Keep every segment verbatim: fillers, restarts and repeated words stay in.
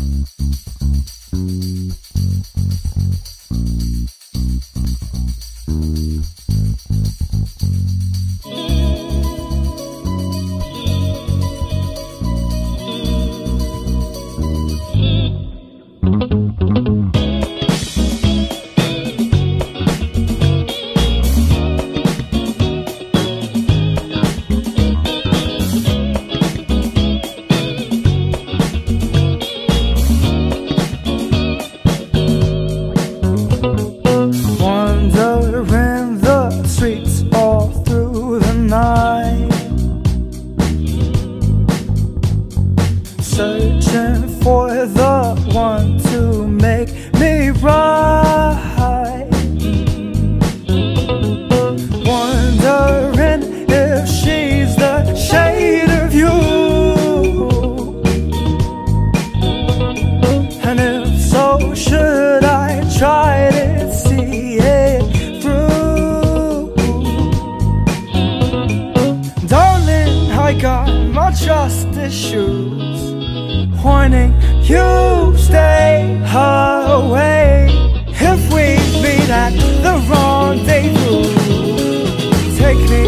Searching for the one to make me right. Wondering if she's the shade of you, and if so, should I try to see it through? Darling, I got my trust issues, warning you stay away. If we meet at the rendezvous, take me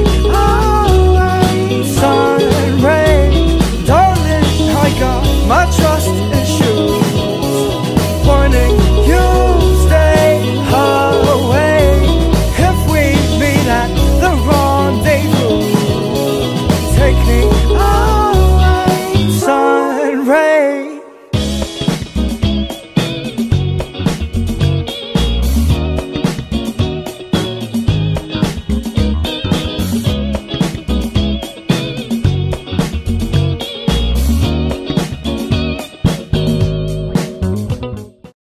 away, sun and rain. Darling, I got my trust